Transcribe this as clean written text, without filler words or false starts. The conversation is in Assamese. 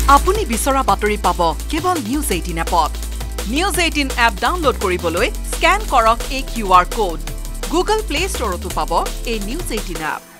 আপুনি বিচৰা বাতৰি পাব কেৱল News 18 এপত News 18 এপ ডাউনলোড কৰিবলৈ স্ক্যান কৰক এই QR code Google Play Store তো পাব এই News 18 এপ